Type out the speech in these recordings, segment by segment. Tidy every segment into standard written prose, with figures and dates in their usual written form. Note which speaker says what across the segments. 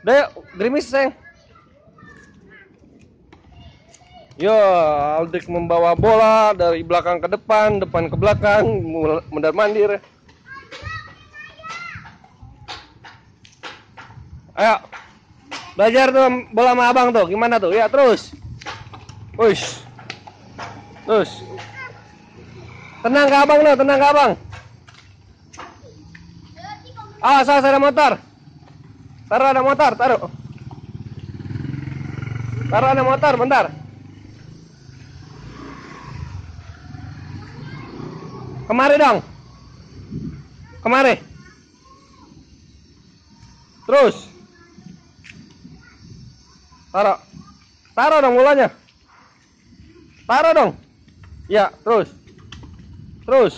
Speaker 1: Udah yuk, gerimis sayang. Yo, Aldrik membawa bola dari belakang ke depan, depan ke belakang, mondar-mandir. Ayo, belajar tuh bola sama abang tuh, gimana tuh? Ya terus, push, terus. Tenang ke abang tuh, tenang ke abang. Awas, ada motor. Taruh ada motor, taruh. Taruh ada motor, bentar. Kemari dong. Kemari. Terus. Taruh. Taruh dong bolanya. Taruh dong. Ya, terus. Terus.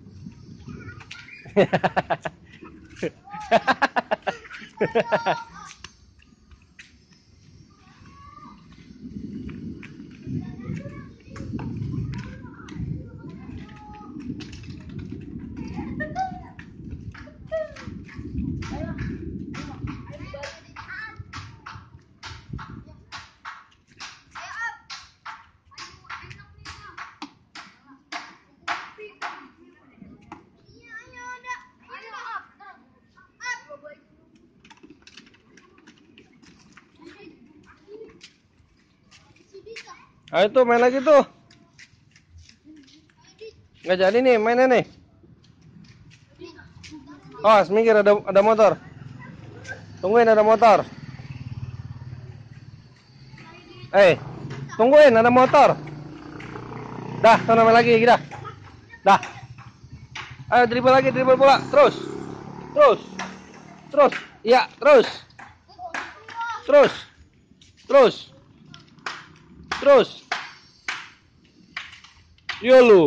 Speaker 1: Ayo tuh main lagi tuh. Nggak jadi nih mainnya nih. Oh, minggir ada motor. Tungguin ada motor. Tungguin ada motor. Dah, sana main lagi kita. Dah. Ayo dribble bola, terus. Terus. Terus. Iya, terus. Terus. Terus. Terus. Yo lu.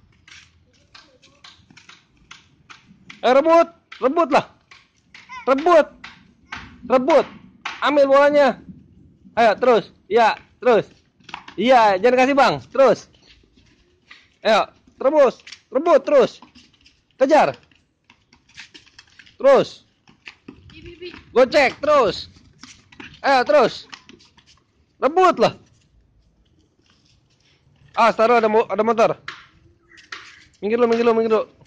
Speaker 1: Rebut, rebut lah. Rebut. Rebut. Ambil bolanya. Ayo, terus. Iya, terus. Iya, jangan kasih Bang. Terus. Ayo, rebus. Rebut terus. Kejar. Terus. Gocek terus. Ayo, terus. Rebut lah. Ah, taruh ada motor. Minggir lu.